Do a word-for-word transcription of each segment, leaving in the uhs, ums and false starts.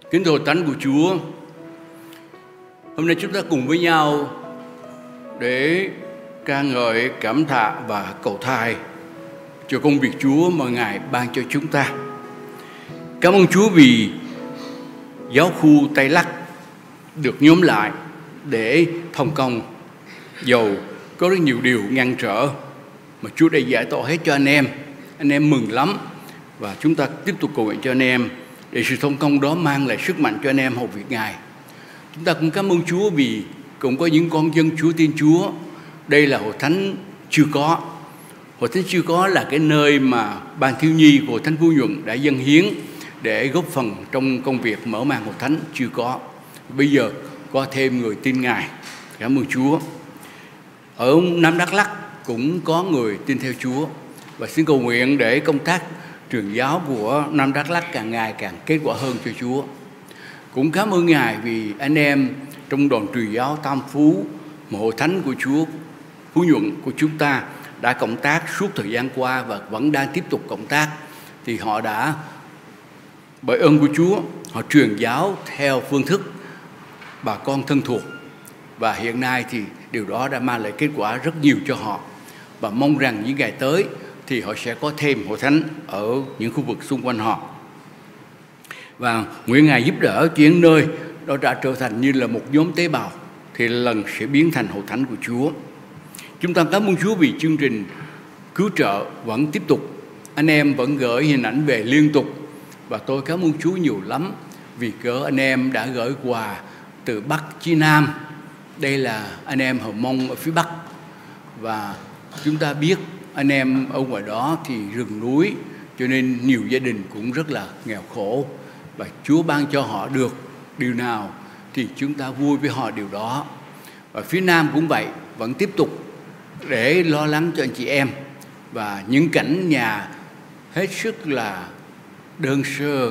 Kính thưa Thánh của Chúa, hôm nay chúng ta cùng với nhau để ca ngợi, cảm tạ và cầu thai cho công việc Chúa mà Ngài ban cho chúng ta. Cảm ơn Chúa vì giáo khu Tây Lắc được nhóm lại để thông công, dầu có rất nhiều điều ngăn trở mà Chúa đã giải tỏa hết cho anh em. Anh em mừng lắm và chúng ta tiếp tục cầu nguyện cho anh em để sự thông công đó mang lại sức mạnh cho anh em hầu việc Ngài. Chúng ta cũng cảm ơn Chúa vì cũng có những con dân Chúa tin Chúa. Đây là hội thánh chưa có. Hội thánh chưa có là cái nơi mà ban thiếu nhi của hội thánh Phú Nhuận đã dâng hiến để góp phần trong công việc mở màn hội thánh chưa có. Bây giờ có thêm người tin Ngài. Cảm ơn Chúa. Ở Nam Đắk Lắk cũng có người tin theo Chúa, và xin cầu nguyện để công tác truyền giáo của Nam Đắk Lắk càng ngày càng kết quả hơn cho Chúa. Cũng cảm ơn Ngài vì anh em trong đoàn truyền giáo Tam Phú, một hội thánh của Chúa Phú Nhuận của chúng ta đã cộng tác suốt thời gian qua và vẫn đang tiếp tục cộng tác. Thì họ đã, bởi ơn của Chúa, họ truyền giáo theo phương thức bà con thân thuộc, và hiện nay thì điều đó đã mang lại kết quả rất nhiều cho họ, và mong rằng những ngày tới thì họ sẽ có thêm hội thánh ở những khu vực xung quanh họ. Và nguyện Ngài giúp đỡ chuyện nơi đó đã trở thành như là một nhóm tế bào thì lần sẽ biến thành hội thánh của Chúa. Chúng ta cảm ơn Chúa vì chương trình cứu trợ vẫn tiếp tục. Anh em vẫn gửi hình ảnh về liên tục, và tôi cảm ơn Chúa nhiều lắm vì cỡ anh em đã gửi quà từ Bắc chí Nam. Đây là anh em Hờ Mông ở phía Bắc, và chúng ta biết anh em ở ngoài đó thì rừng núi, cho nên nhiều gia đình cũng rất là nghèo khổ, và Chúa ban cho họ được điều nào thì chúng ta vui với họ điều đó. Và phía Nam cũng vậy, vẫn tiếp tục để lo lắng cho anh chị em, và những cảnh nhà hết sức là đơn sơ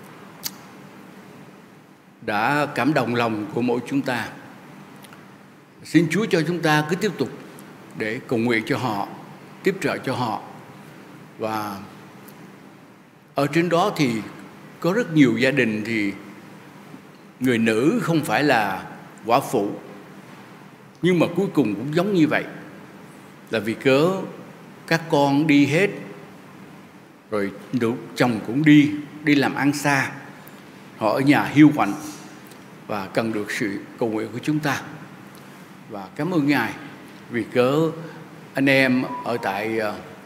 đã cảm động lòng của mỗi chúng ta. Xin Chúa cho chúng ta cứ tiếp tục để cầu nguyện cho họ, tiếp trợ cho họ. Và ở trên đó thì có rất nhiều gia đình thì người nữ không phải là quả phụ, nhưng mà cuối cùng cũng giống như vậy, là vì cớ các con đi hết rồi, chồng cũng đi đi làm ăn xa, họ ở nhà hiu quạnh và cần được sự cầu nguyện của chúng ta. Và cảm ơn Ngài vì cớ anh em ở tại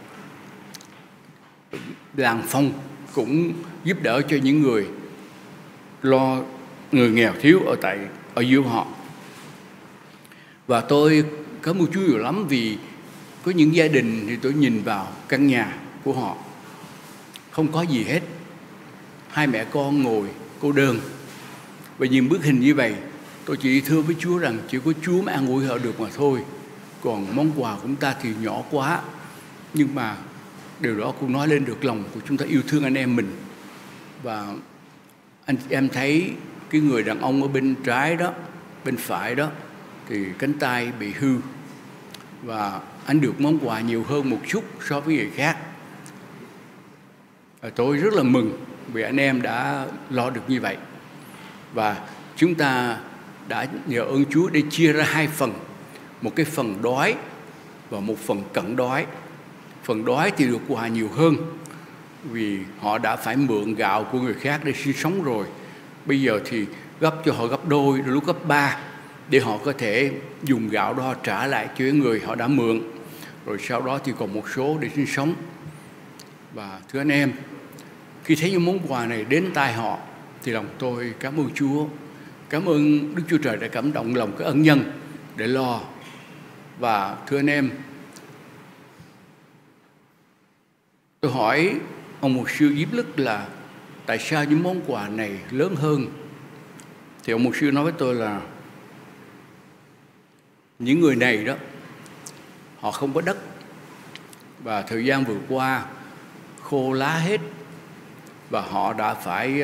làng Phong cũng giúp đỡ cho những người lo người nghèo thiếu ở tại ở giữa họ. Và tôi cảm ơn Chúa nhiều lắm vì có những gia đình thì tôi nhìn vào căn nhà của họ không có gì hết, hai mẹ con ngồi cô đơn. Và nhìn bức hình như vậy, tôi chỉ thưa với Chúa rằng chỉ có Chúa mới an ủi họ được mà thôi. Còn món quà của chúng ta thì nhỏ quá, nhưng mà điều đó cũng nói lên được lòng của chúng ta yêu thương anh em mình. Và anh em thấy cái người đàn ông ở bên trái đó, bên phải đó, thì cánh tay bị hư, và anh được món quà nhiều hơn một chút so với người khác. Và tôi rất là mừng vì anh em đã lo được như vậy. Và chúng ta đã nhờ ơn Chúa để chia ra hai phần, một cái phần đói và một phần cận đói. Phần đói thì được quà nhiều hơn vì họ đã phải mượn gạo của người khác để sinh sống rồi. Bây giờ thì gấp cho họ gấp đôi, lúc gấp ba, để họ có thể dùng gạo đó trả lại cho người họ đã mượn. Rồi sau đó thì còn một số để sinh sống. Và thưa anh em, khi thấy những món quà này đến tay họ thì lòng tôi cảm ơn Chúa. Cảm ơn Đức Chúa Trời đã cảm động lòng cái ân nhân để lo. Và thưa anh em, tôi hỏi ông mục sư Diếp Lức là tại sao những món quà này lớn hơn. Thì ông mục sư nói với tôi là những người này đó, họ không có đất, và thời gian vừa qua khô lá hết, và họ đã phải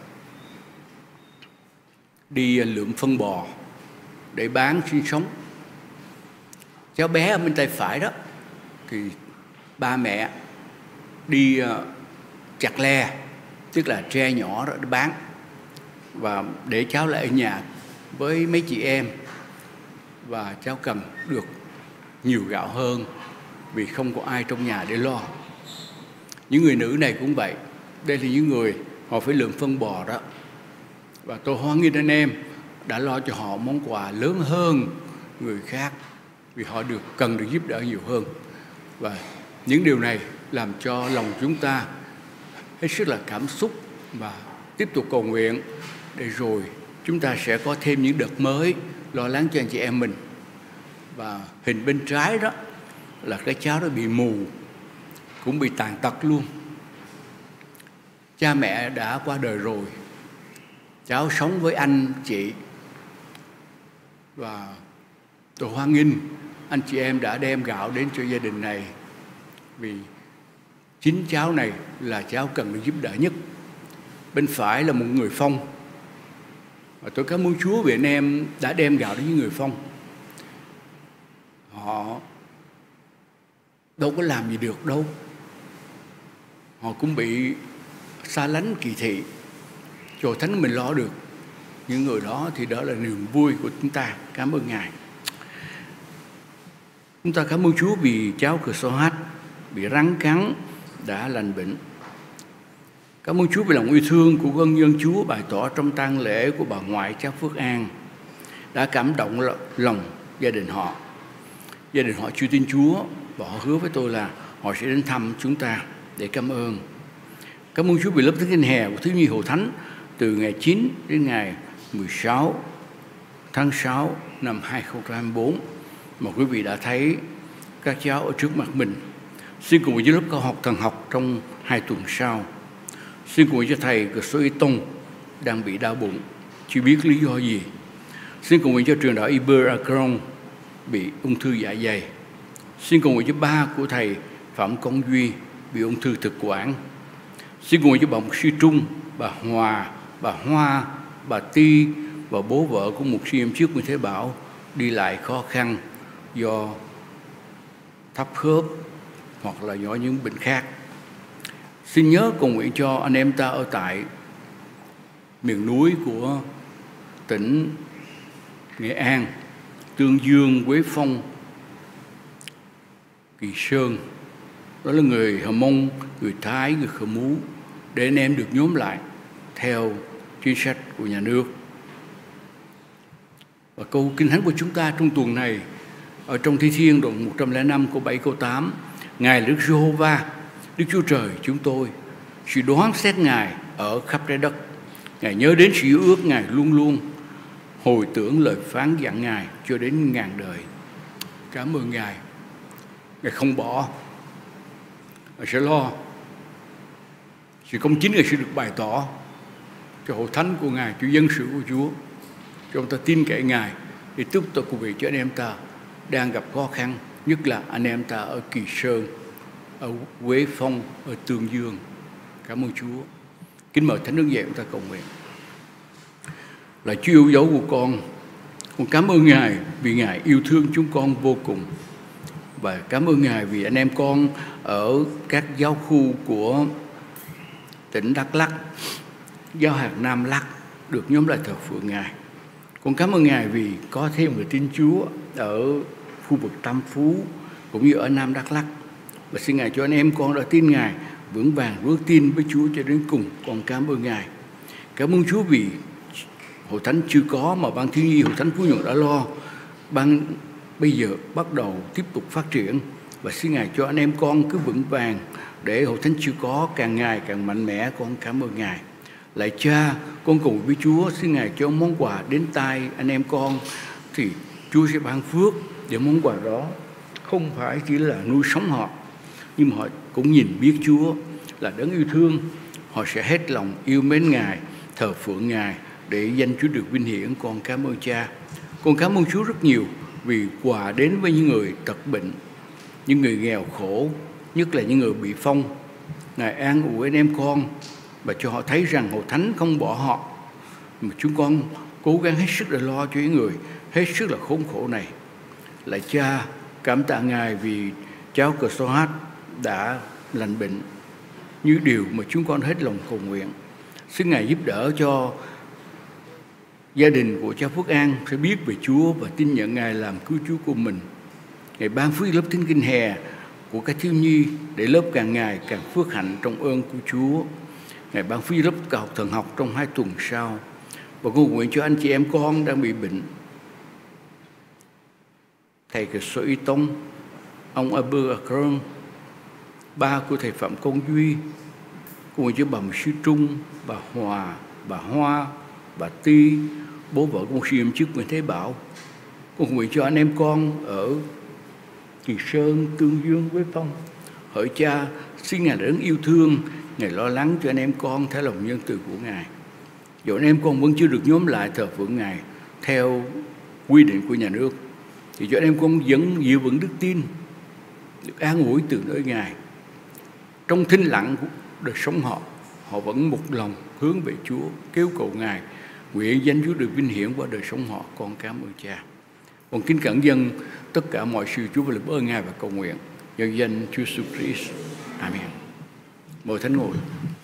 đi lượm phân bò để bán sinh sống. Cháu bé ở bên tay phải đó thì ba mẹ đi chặt le, tức là tre nhỏ đó để bán. và để cháu lại ở nhà với mấy chị em, và cháu cần được nhiều gạo hơn vì không có ai trong nhà để lo. Những người nữ này cũng vậy. Đây là những người họ phải lượm phân bò đó, và tôi hoan nghênh anh em đã lo cho họ món quà lớn hơn người khác, vì họ được cần được giúp đỡ nhiều hơn. Và những điều này làm cho lòng chúng ta hết sức là cảm xúc, và tiếp tục cầu nguyện để rồi chúng ta sẽ có thêm những đợt mới lo lắng cho anh chị em mình. Và hình bên trái đó là cái cháu đó bị mù, cũng bị tàn tật luôn. Cha mẹ đã qua đời rồi, cháu sống với anh chị, và tôi hoan nghênh anh chị em đã đem gạo đến cho gia đình này, vì chính cháu này là cháu cần được giúp đỡ nhất. Bên phải là một người Phong, và tôi cảm ơn Chúa vì anh em đã đem gạo đến những người Phong. Họ đâu có làm gì được đâu, họ cũng bị xa lánh kỳ thị, cho Thánh mình lo được những người đó, thì đó là niềm vui của chúng ta. Cảm ơn Ngài. Chúng ta cảm ơn Chúa vì cháu Cờ So Hát bị rắn cắn đã lành bệnh. Cảm ơn Chúa vì lòng yêu thương của ân nhân Chúa bày tỏ trong tang lễ của bà ngoại cháu Phước An đã cảm động lòng gia đình họ. Gia đình họ chưa tin Chúa, và họ hứa với tôi là họ sẽ đến thăm chúng ta để cảm ơn. Cảm ơn Chúa vì lớp Thánh Kinh Hè của Thiếu nhi Hội Thánh từ ngày chín đến ngày mười sáu tháng sáu năm hai nghìn không trăm hai mươi tư mà quý vị đã thấy các cháu ở trước mặt mình. Xin cùng với lớp cao học thần học trong hai tuần sau. Xin cùng với cho thầy Cờ So Y Tông đang bị đau bụng, chưa biết lý do gì. Xin cùng với cho trường đạo Iber Akron bị ung thư dạ dày. Xin cùng với cho ba của thầy Phạm Công Duy bị ung thư thực quản. Xin cùng với cho bà mục sư Trung, bà Hòa, bà Hoa, bà Ti và bố vợ của mục sư em trước Nguyễn Thế Bảo đi lại khó khăn do thấp khớp hoặc là do những bệnh khác. Xin nhớ cầu nguyện cho anh em ta ở tại miền núi của tỉnh Nghệ An, Tương Dương, Quế Phong, Kỳ Sơn. Đó là người Hờ Mông, người Thái, người Khmer Mú, để anh em được nhóm lại theo chính sách của nhà nước. Và câu Kinh Thánh của chúng ta trong tuần này ở trong Thi Thiên đoạn một trăm lẻ năm câu bảy câu tám: Ngài là Đức Giê-hô-va, Đức Chúa Trời chúng tôi, sự đoán xét Ngài ở khắp trái đất. Ngài nhớ đến sự yêu ước Ngài luôn luôn hồi tưởng lời phán dặn Ngài cho đến ngàn đời. Cảm ơn Ngài. Ngài không bỏ, Ngài sẽ lo. Sự công chính Ngài sẽ được bày tỏ cho hội thánh của Ngài, cho dân sự của Chúa. Cho chúng ta tin cậy Ngài để tiếp tục cùng vị cho anh em ta đang gặp khó khăn, nhất là anh em ta ở Kỳ Sơn, ở Quế Phong, ở Tương Dương. Cảm ơn Chúa. Kính mời Thánh Đức dậy chúng ta cầu nguyện. Là Chúa yêu dấu của con, con cảm ơn Ngài vì Ngài yêu thương chúng con vô cùng. Và cảm ơn Ngài vì anh em con ở các giáo khu của tỉnh Đắk Lắk, giáo hạt Nam Lắk được nhóm lại thờ phượng Ngài. Con cảm ơn Ngài vì có thêm người tin Chúa ở khu vực Tam Phú cũng như ở Nam Đắk Lắk. Và xin Ngài cho anh em con đã tin Ngài vững vàng vững tin với Chúa cho đến cùng. Con cảm ơn Ngài. Cảm ơn Chúa vì hội thánh chưa có mà ban thiếu nhi hội thánh Phú Nhuận đã lo. Ban bây giờ bắt đầu tiếp tục phát triển, và xin Ngài cho anh em con cứ vững vàng để hội thánh chưa có càng ngày càng mạnh mẽ. Con cảm ơn Ngài. Lạy Cha, con cùng với Chúa xin Ngài cho món quà đến tay anh em con, thì Chúa sẽ ban phước để món quà đó không phải chỉ là nuôi sống họ, nhưng mà họ cũng nhìn biết Chúa là đấng yêu thương. Họ sẽ hết lòng yêu mến Ngài, thờ phượng Ngài để danh Chúa được vinh hiển. Con cảm ơn Cha. Con cảm ơn Chúa rất nhiều vì quà đến với những người tật bệnh, những người nghèo khổ, nhất là những người bị phong. Ngài an ủi anh em con và cho họ thấy rằng hội thánh không bỏ họ, mà chúng con cố gắng hết sức để lo cho những người hết sức là khốn khổ này. Lạy Cha, cảm tạ Ngài vì cháu Cờ So Hát đã lành bệnh như điều mà chúng con hết lòng cầu nguyện. Xin Ngài giúp đỡ cho gia đình của cha Phước An sẽ biết về Chúa và tin nhận Ngài làm cứu Chúa của mình. Ngài ban phước lớp thánh kinh hè của các thiếu nhi để lớp càng ngày càng phước hạnh trong ơn của Chúa. Ngài ban phước lớp cả học thần học trong hai tuần sau. Và con nguyện cho anh chị em con đang bị bệnh, thầy Cờ Sở Y Tông, ông Abơ Akron, ba của thầy Phạm Công Duy, con nguyện cho bà Mục sư Trung, bà Hòa, bà Hoa, bà Ti, bố vợ con sư chức Nguyễn Thế Bảo. Con nguyện cho anh em con ở Kỳ Sơn, Tương Dương, Quế Phong, hỡi Cha, xin Ngài đấng yêu thương, Ngài lo lắng cho anh em con theo lòng nhân từ của Ngài. Dù anh em con vẫn chưa được nhóm lại thờ phượng Ngài theo quy định của nhà nước, thì cho anh em con vẫn giữ vững đức tin, được an ủi từ nơi Ngài. Trong thinh lặng của đời sống họ, họ vẫn một lòng hướng về Chúa, kêu cầu Ngài, nguyện danh Chúa được vinh hiển qua đời sống họ. Con cảm ơn Cha. Con kính cẩn dâng tất cả mọi sự Chúa và lời ơn Ngài và cầu nguyện nhân danh Chúa Jesus Christ. Amen. Mời Thánh ngồi.